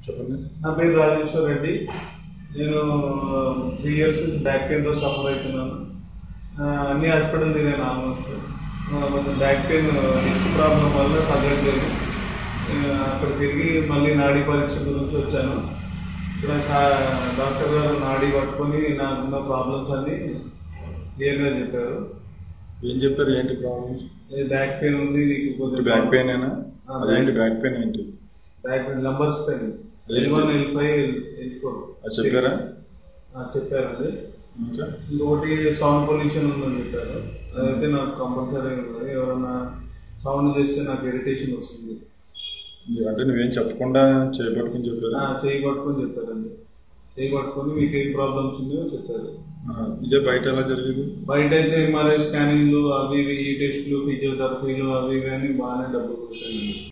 చెప్పండి. నా పేరు రాజేశ్వర్ రెడ్డి. నేను 3 years బ్యాక్ పెయిన్తో సఫర్ అవుతున్నాను. అన్ని హాస్పిటల్ తిరిగాను ఆల్మోస్ట్. కొంచెం బ్యాక్ పెయిన్ డిస్క్ ప్రాబ్లం వల్ల తగ్గట్లేదు. అక్కడ తిరిగి మళ్ళీ నాడీ పరీక్ష గురించి వచ్చాను. ఇక్కడ డాక్టర్ గారు నాడీ పట్టుకొని నాకున్న ప్రాబ్లమ్స్ అన్ని క్లియర్గా చెప్పారు. ఏం చెప్పారు? ఏంటి ప్రాబ్లమ్స్? బ్యాక్ పెయిన్ ఉంది నీకు. కొంచెం బ్యాక్ పెయిన్ అయినా అదేంటి? బ్యాక్ పెయిన్ ఏంటి? Back pain numbers pain L1, L5, L4 చెప్పారా? చెప్పారండి. ఇంకొకటి సౌండ్ పొల్యూషన్ ఉందని చెప్పారు. అదైతే నాకు కంపల్సరీ ఉంది. ఎవరన్నా సౌండ్ చేస్తే నాకు ఇరిటేషన్ వస్తుంది. అంటే నువ్వేం చెప్పకుండా చేయబట్టుకుని చెప్పారు? చేయబట్టుకొని చెప్పారండి. చేయబట్టుకొని మీకు ఏం ప్రాబ్లమ్స్ ఉన్నాయో చెప్పారు. ఇదే బయట ఎలా జరిగింది? బయట అయితే MRI స్కానింగ్లు అవి ఇవి, ఈ టెస్టులు, ఫిజియోథెరపీలు అవి ఇవి అని బాగానే డబ్బులు కొట్టాయండి.